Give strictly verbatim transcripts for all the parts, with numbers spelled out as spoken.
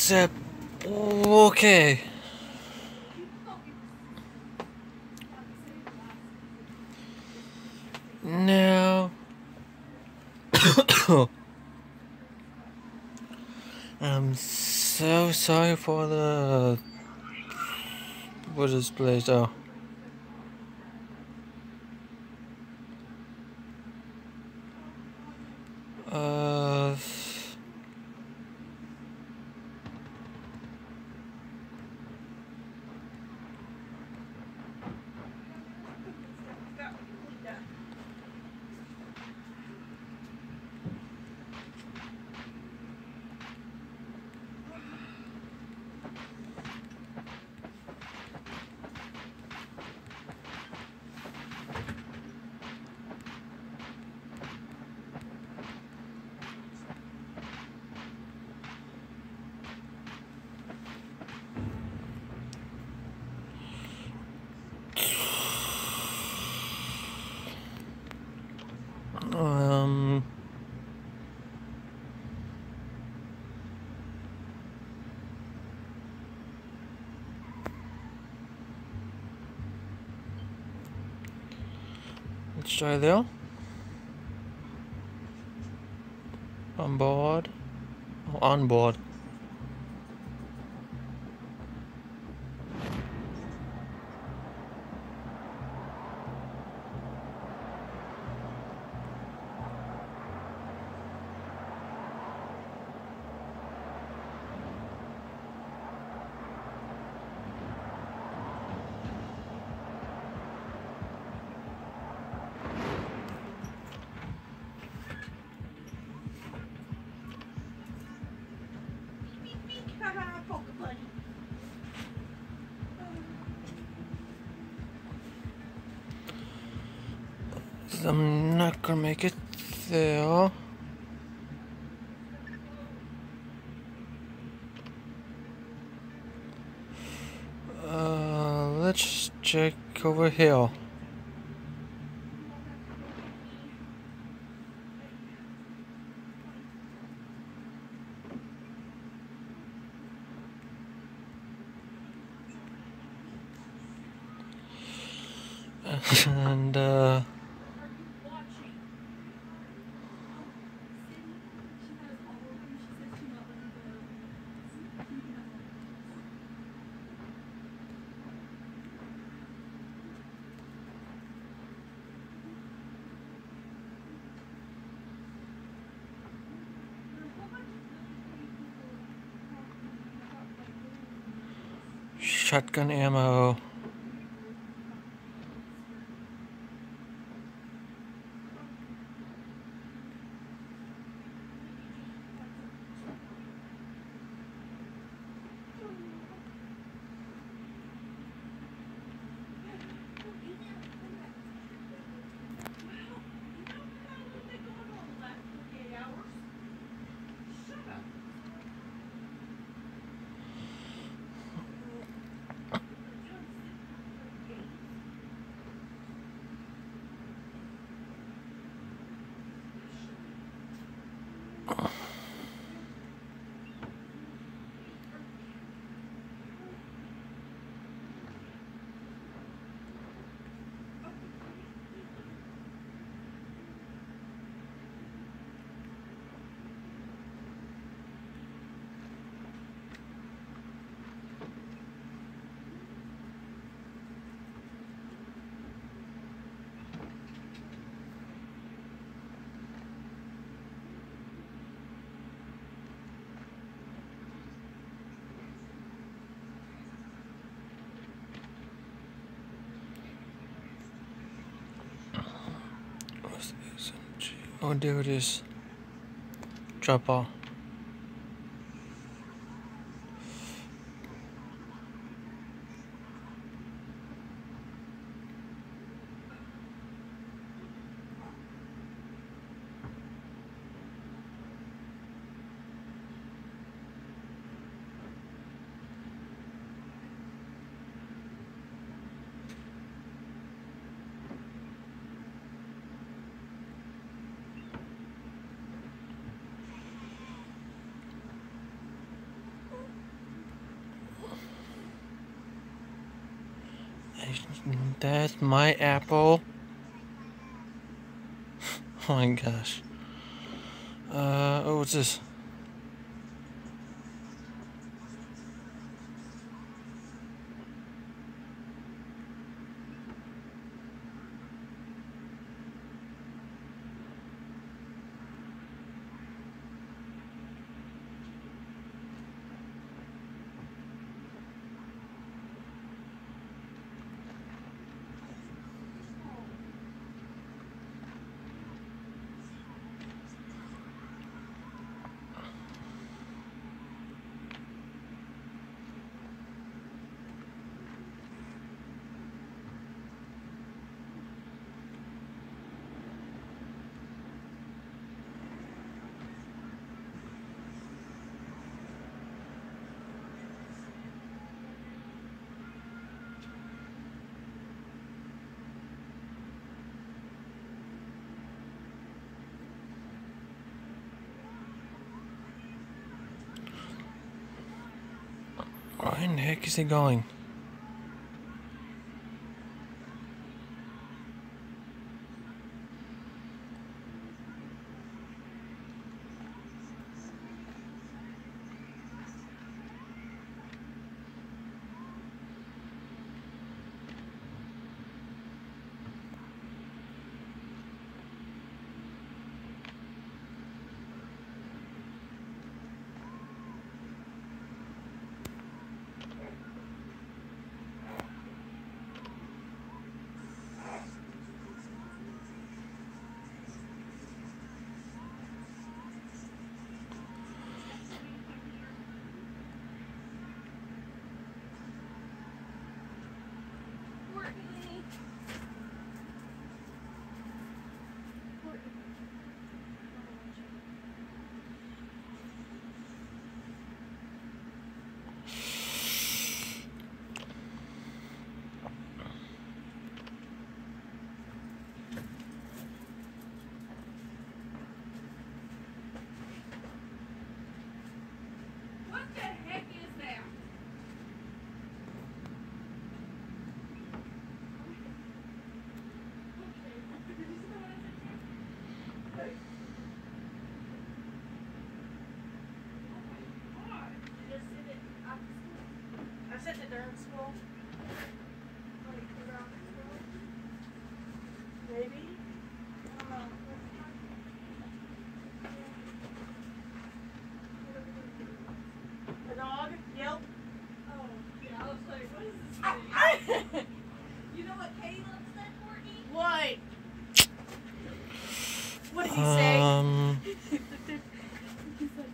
Except, okay. Now, I'm so sorry for the what is place oh. Uh. Um. Let's try there. On board. Oh, on board. I'm not gonna make it there. Uh, let's check over here. And uh shotgun ammo. Oh, there it is. Dropper. That's my apple. Oh my gosh. Uh, oh, what's this? Where in the heck is he going? I sent it during school. Maybe. I don't know. The dog? Yelp. Oh, yeah, I was like, what is this thing? You know what Caleb said, Courtney? What? What did he say? Um, He's like,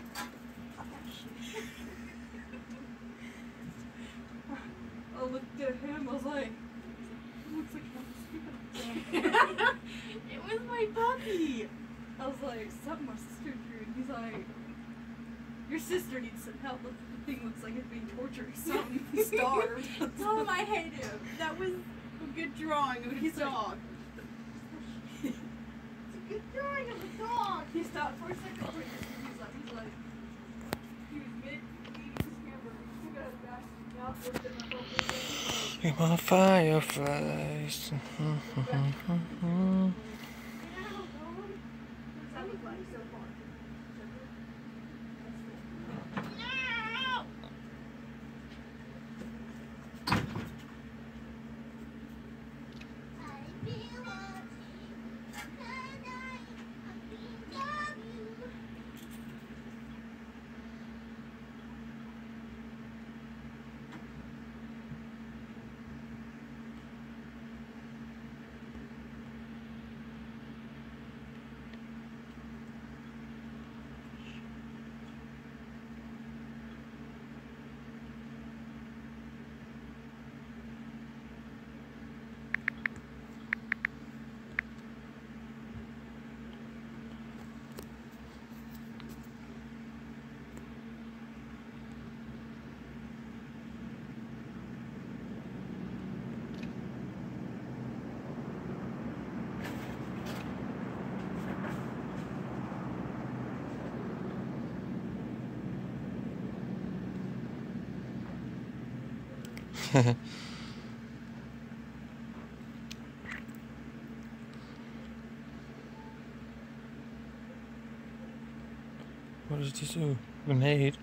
I looked at him, I was like, it looks like I'm It was my puppy. I was like, something my sister drew, and he's like, your sister needs some help. Look, the thing looks like it's being tortured or something. Starved. Tell him I hate him. That was a good drawing of his dog. It's a good drawing of a dog. He stopped for a second. For a second. He's like, he's like, he was mid eating his hamburger. He took out his back mouth, looked at my phone. look at my fireflies. What does this do? Grenade.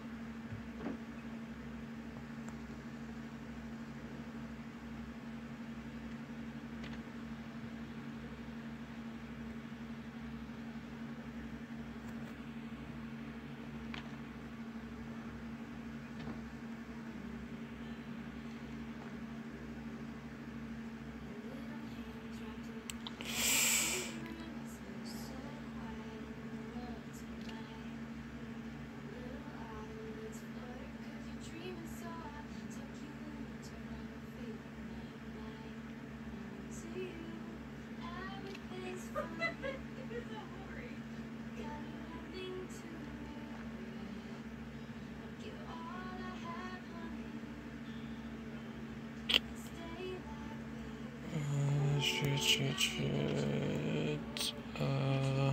Uh, shit, shit, shit. Uh.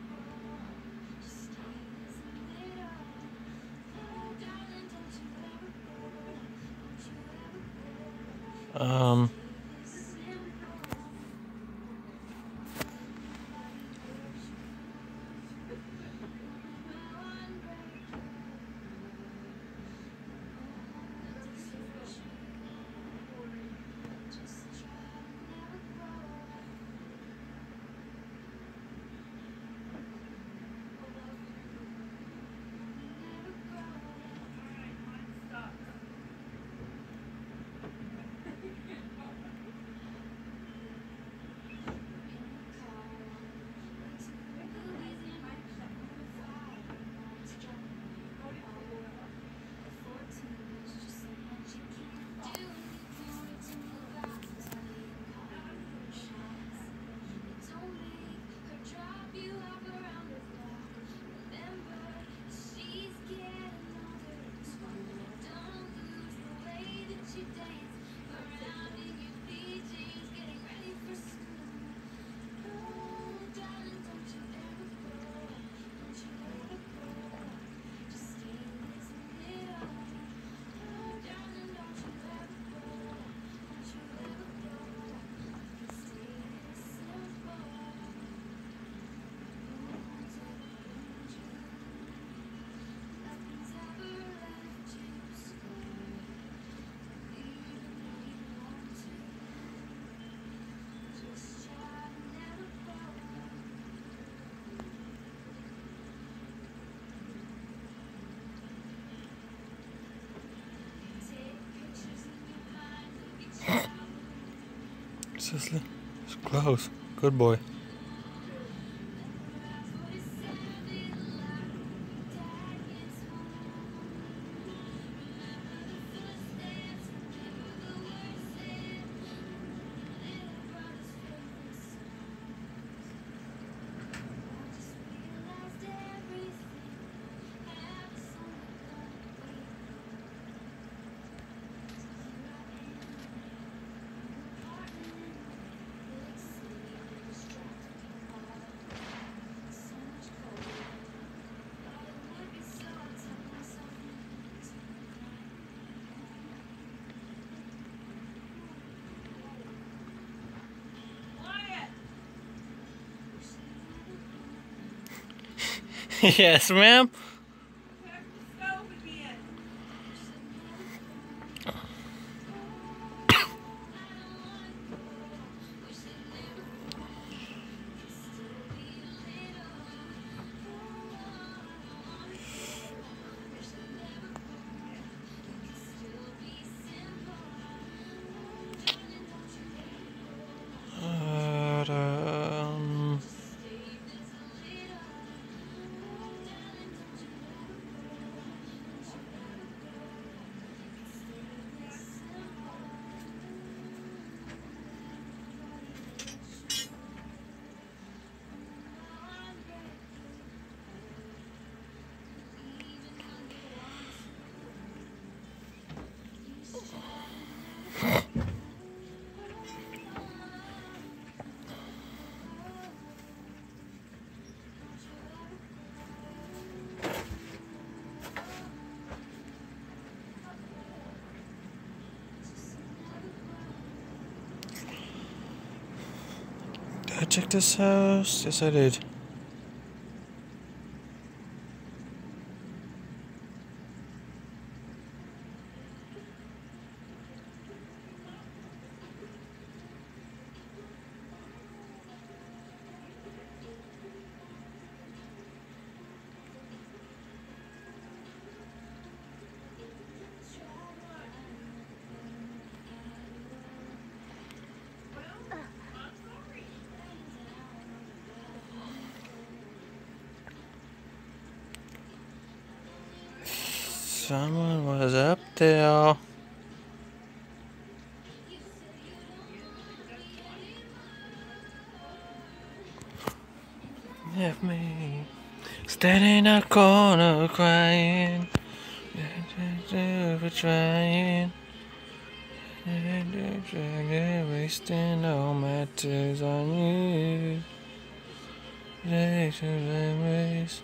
Um. Cicely, it's close. Good boy. Yes, ma'am. Uh, um, did I check this house? Yes, I did. Someone was up there. Left me standing in a corner crying. For trying. Wasting all my tears on you. They should embrace.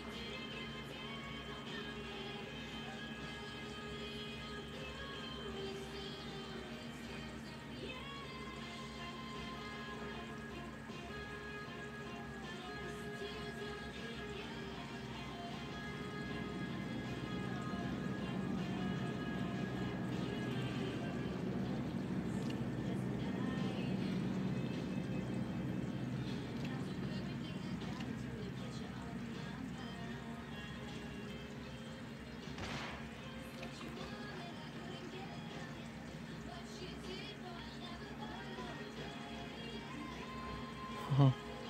Uh-huh.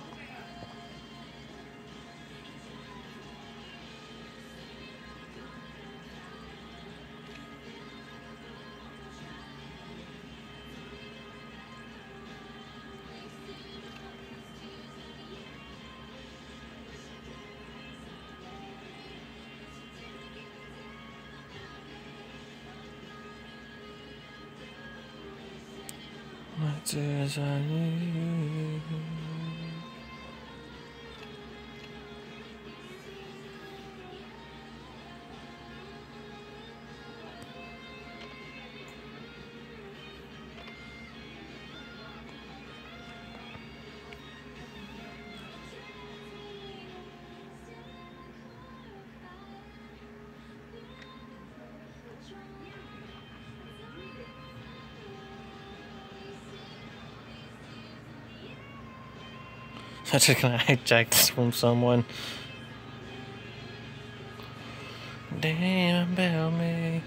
My tears on you. I'm just gonna hijack this from someone. Damn about me.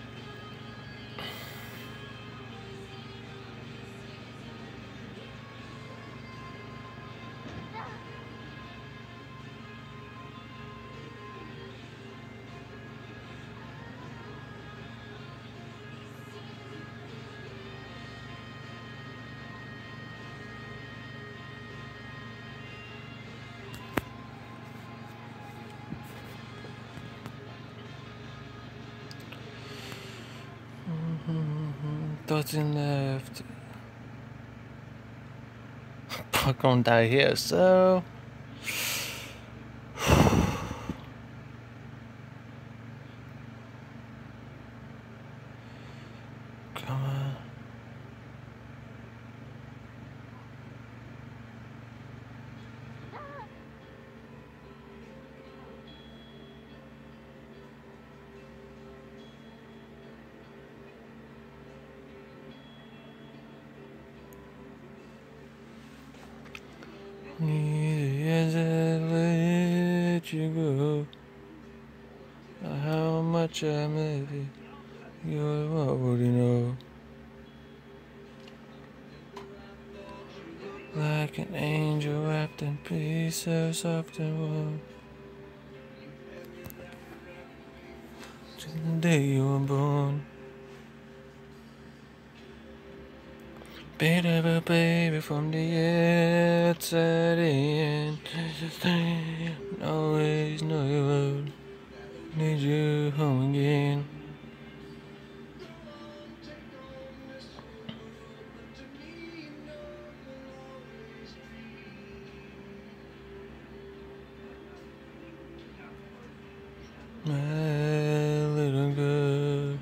Nothing left. Fuck, gonna die here, so. Come on. As I let you go, how much I miss you, you already know. Like an angel wrapped in peace, so soft and warm. To the day you were born. Baby, baby, from the outside in. Always know you will. Need you home again. My little girl.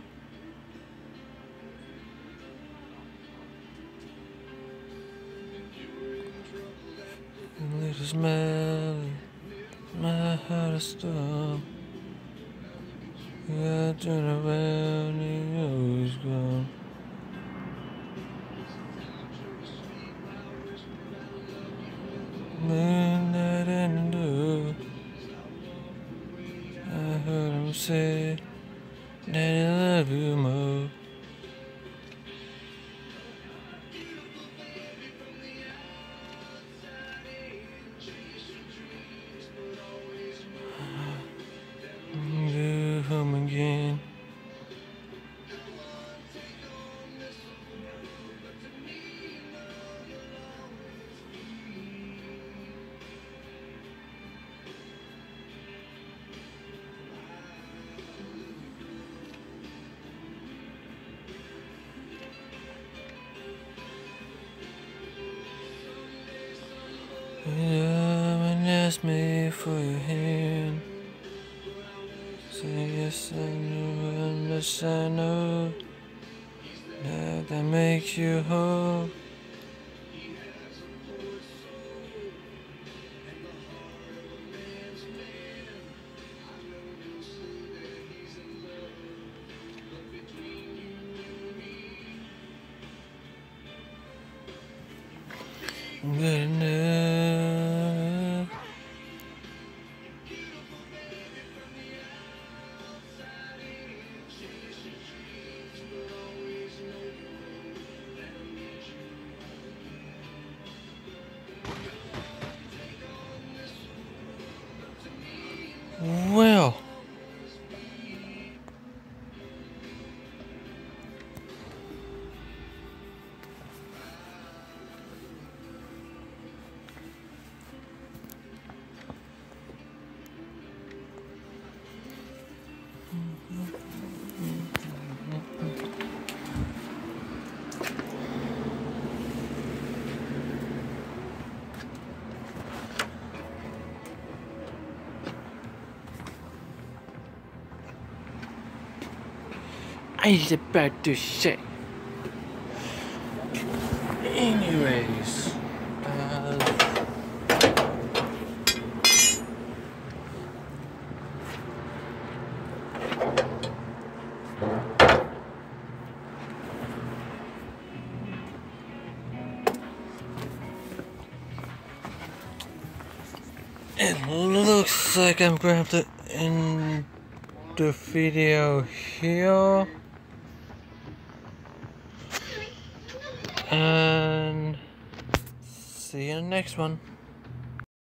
A little smell, my heart is storm. I turn around and you're always gone. Midnight in the door, I heard him say that he love you more. You home again. ask me for your hand. Say yes and you understand. No, that that makes you whole. Good enough. Well, I was about to say. Anyways, uh, it looks like I'm grabbed it in the video here. And see you in the next one.